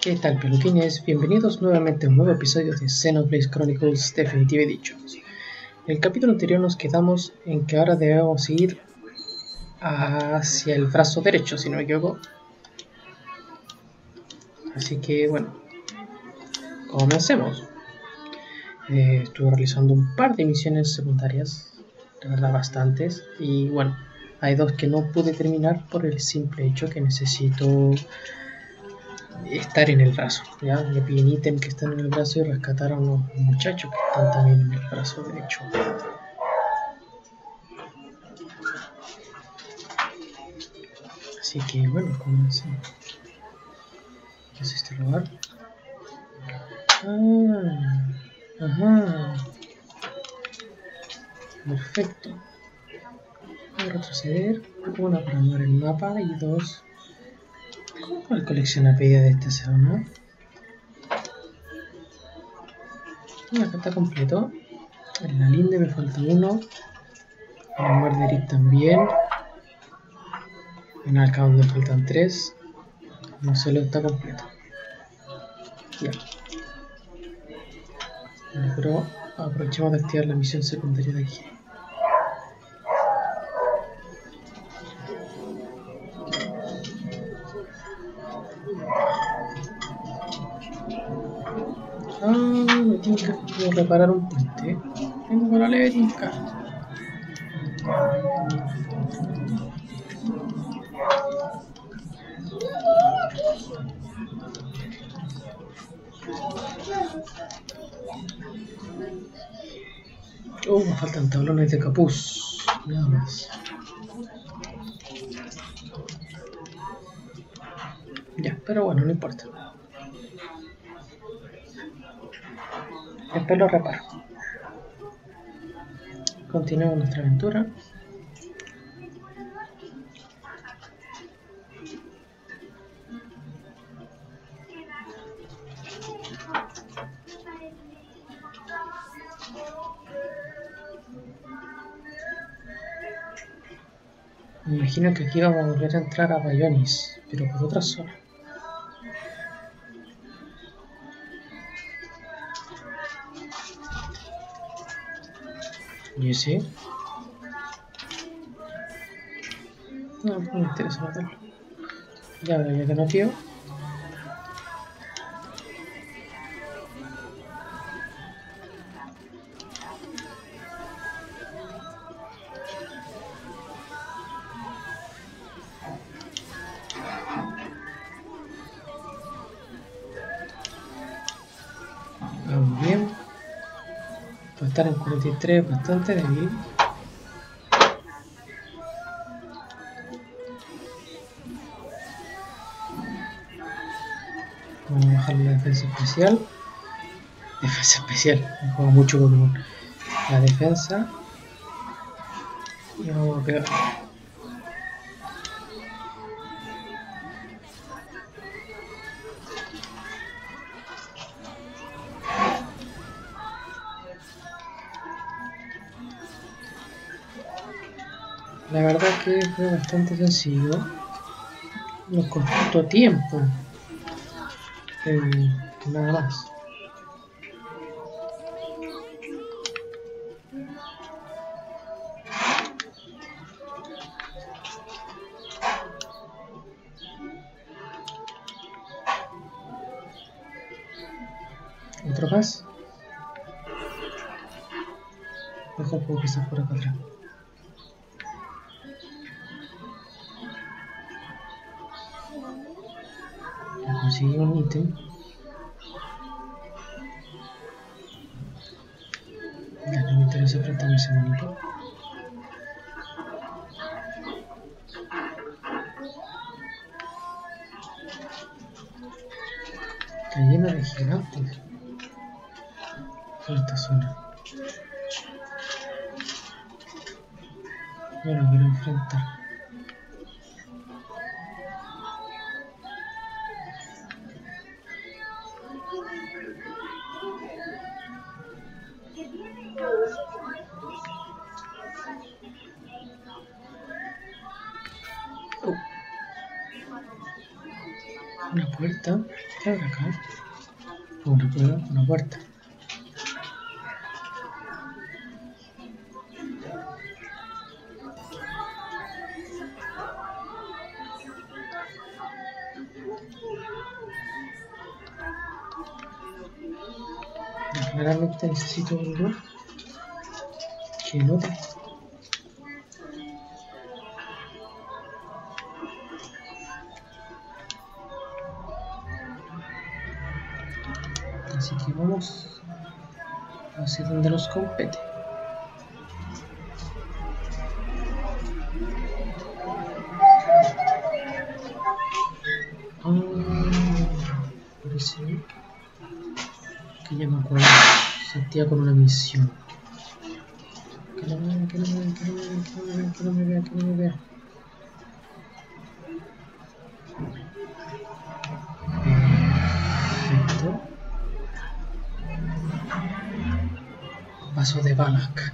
¿Qué tal, peluquines? Bienvenidos nuevamente a un nuevo episodio de Xenoblade Chronicles Definitive Edition. En el capítulo anterior nos quedamos en que ahora debemos ir hacia el brazo derecho, si no me equivoco. Así que, bueno, comencemos. Estuve realizando un par de misiones secundarias, la verdad bastantes, y bueno, hay dos que no pude terminar por el simple hecho que necesito estar en el brazo, ¿ya? Me piden ítem que están en el brazo y rescatar a unos muchachos que están también en el brazo derecho. Así que bueno, comencemos. ¿Qué es este lugar? Ajá. Perfecto. Voy a retroceder. Una para ver el mapa y dos. ¿Cuál colección a pedida de esta zona? Acá está completo. En la linde me falta uno. En el Marderit también. En Alcaón me faltan tres. No solo está completo. Ya. Bueno, pero aprovechemos de activar la misión secundaria de aquí. Me tinca como reparar un puente. Tengo para la tinca. Me faltan tablones de capuz. Nada más. Ya, pero bueno, no importa. Después lo reparo. Continuemos nuestra aventura. Me imagino que aquí vamos a volver a entrar a Bayonis, pero por otra zona. ¿Y ese? No me interesa matarlo. Ya que no, tío. Vamos bien. Para estar en 43 bastante débil. Vamos a bajar la defensa especial. Defensa especial, me juego mucho Pokémon. La defensa. Y vamos a pegar. La verdad que fue bastante sencillo. Nos costó tiempo. Nada más. Otro más. Mejor puedo pisar por acá atrás. Ya conseguí un ítem. Ya no me interesa enfrentarme a ese monito. Está lleno de gigantes. Toda esta zona. Yo no quiero enfrentar. puerta. ¿Qué habrá acá? Una cueva, una puerta. Generalmente necesito algo que no tengo. Así que vamos hacia donde nos compete. Parece que ya me acuerdo. Sentía con una misión. Que no me vean, que no me vean, que no me vean, que no me vean, que no me vean, que no me vean. Perfecto. Vaso de Balak.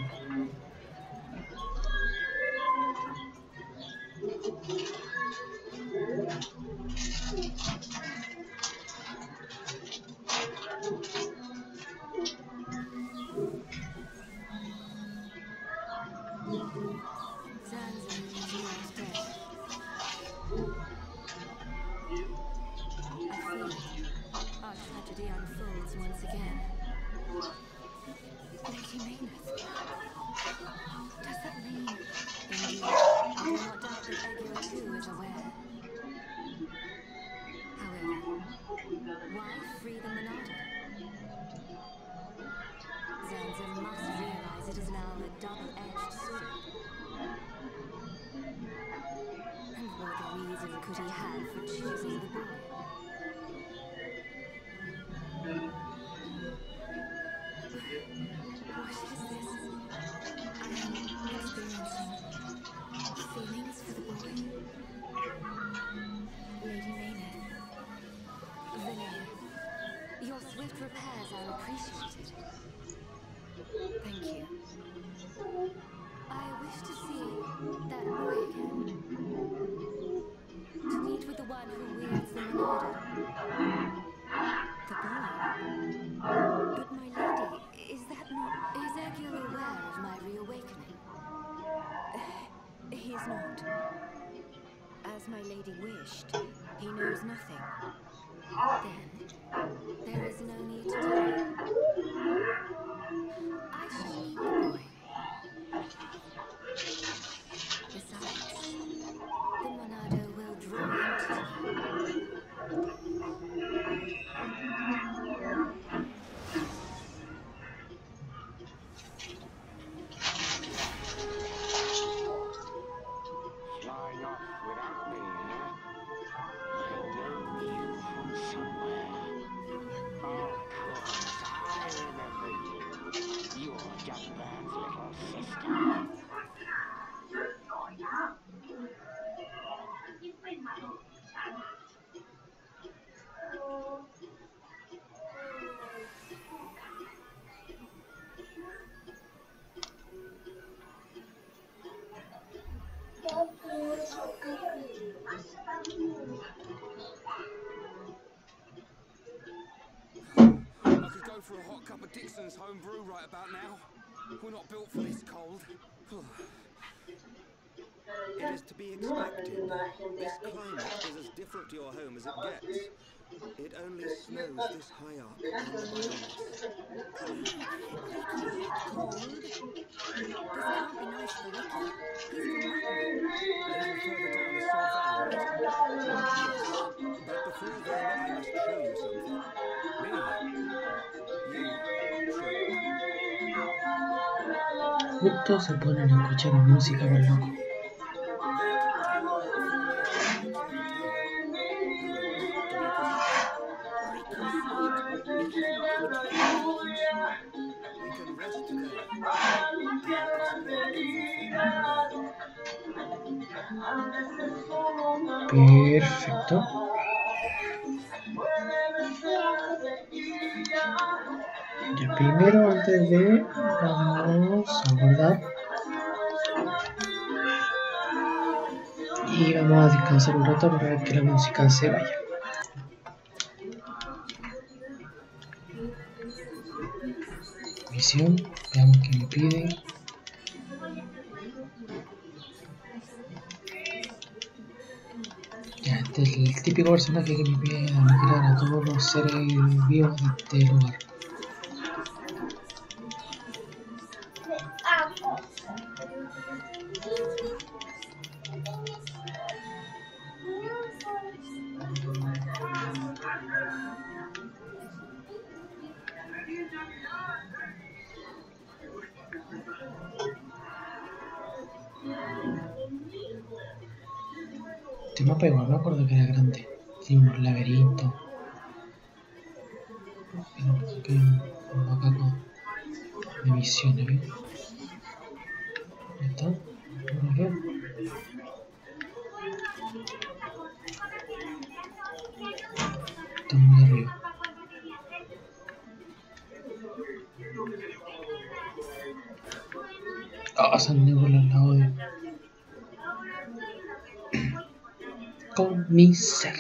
For a hot cup of Dixon's home brew right about now. We're not built for this cold. It is to be expected. This climate is as different to your home as it gets. It only snows this high up on the Bionis. Cold? This can't be nice for Ricky. He's from Magma. A little further down the Sword Valley, right? Yes. But before then, I must show you something. Me. Justo se ponen a escuchar música con loco. That tower of formation looks like a tower. Ruins, to be precise. Ricky said we hadn't been to the village. We can rest there. I'll explain everything there. Perfecto. Ya primero, antes de, vamos a guardar y vamos a descansar un rato para que la música se vaya. Misión, veamos qué me pide. Ya, este es el típico personaje que me pide aniquilar a todos los seres vivos de este lugar. Este mapa igual me acuerdo que era grande. Tiene unos laberintos. Aquí hay un macaco de misiones, ¿ves? ¿Dónde está? No lo veo. Está muy arriba. Ah, San Nicolás la odio. Con mi ser.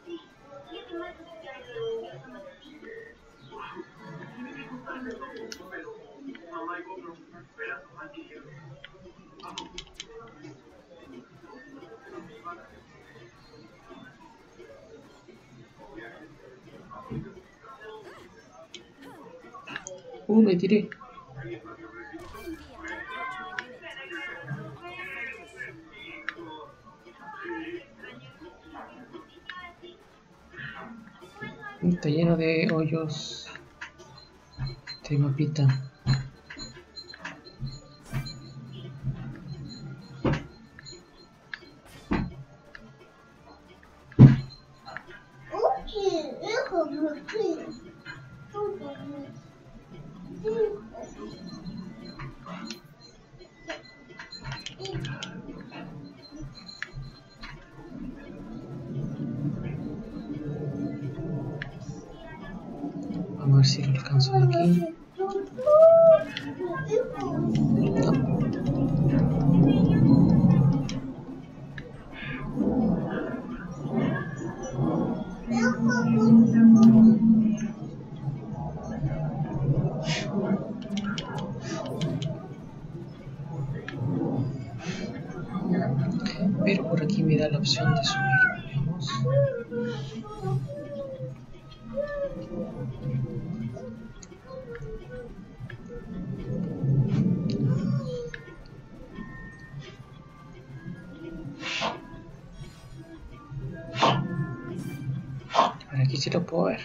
Me tiré. Está lleno de hoyos. Este mapita. Vamos a ver si lo alcanzo de aquí. No. Pero por aquí me da la opción de subir. Veamos. Por aquí sí lo puedo ver.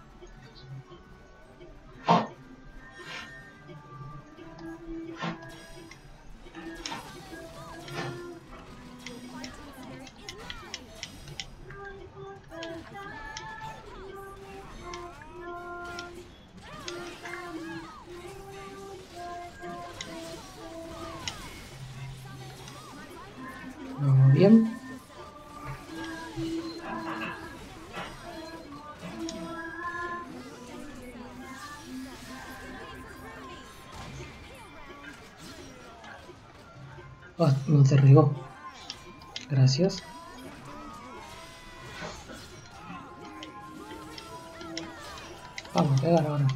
Vamos bien. Oh, nos derribó. Gracias. Vamos a pegar ahora.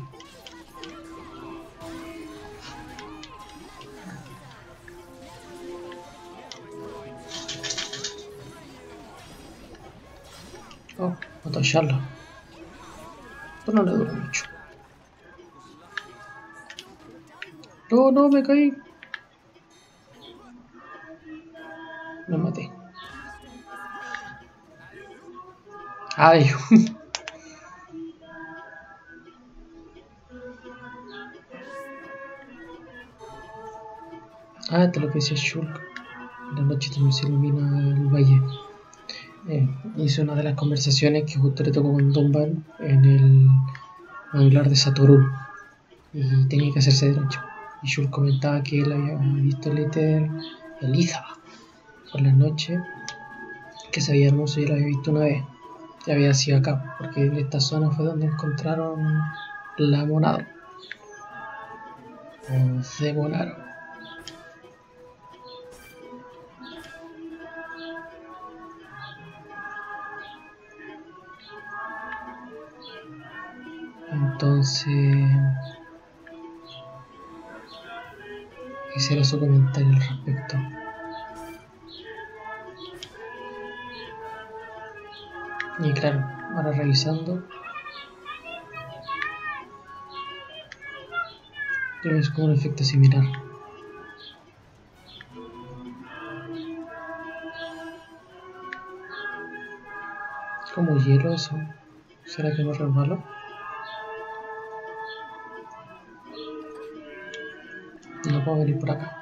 Oh, mató a Charlotte. Pero no le duró mucho. No, no, me caí. Me maté. Ay. Ah, esto es lo que decía Shulk. En la noche también se ilumina el valle. Hice una de las conversaciones que justo le tocó con Dunban en el manglar de Satorul. Y tenía que hacerse de noche. Y Shulk comentaba que él había visto el éter, el Iza, por la noche, que se veía hermoso y lo había visto una vez. Ya había sido acá, porque en esta zona fue donde encontraron la monada. O se volaron. Entonces Quisiera su comentario al respecto. Y claro, ahora revisando, es como un efecto similar. Como hielo eso. ¿Será que no resbalo? No puedo venir por acá.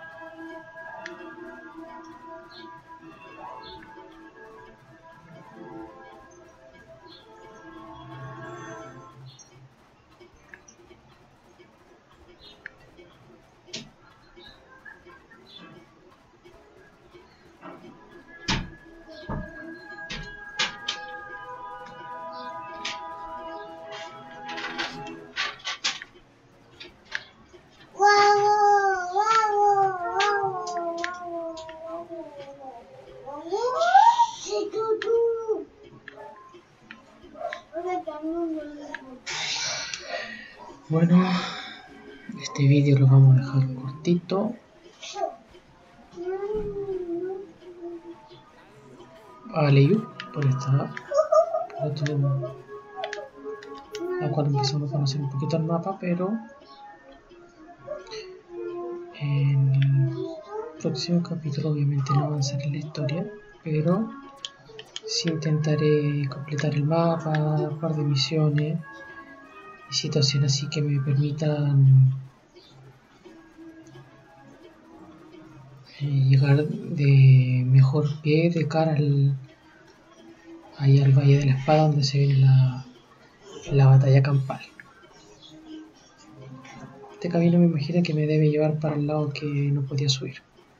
Bueno, este vídeo lo vamos a dejar cortito. Aleyu, por esta, la cual empezamos a conocer un poquito el mapa, pero en el próximo capítulo obviamente no avanzaré en la historia, pero sí intentaré completar el mapa, un par de misiones y situaciones así que me permitan llegar de mejor pie de cara al Valle de la Espada, donde se viene la batalla campal. Este camino me imagino que me debe llevar para el lado que no podía subir.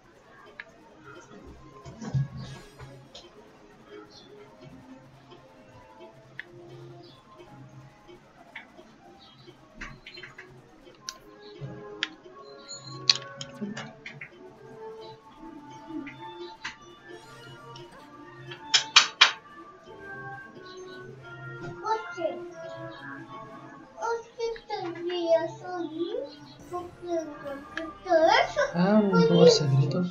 Ah, un lugar secreto.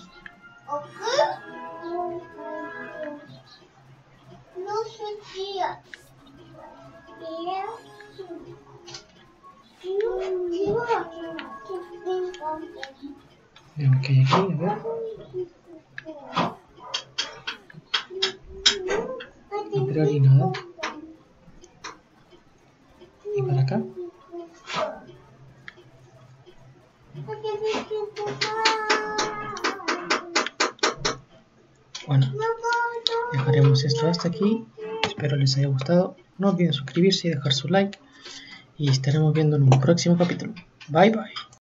Veamos qué hay aquí, a ver. No creo ni nada. Y para acá. Bueno, dejaremos esto hasta aquí. Espero les haya gustado. No olviden suscribirse y dejar su like. Y estaremos viendo en un próximo capítulo. Bye bye.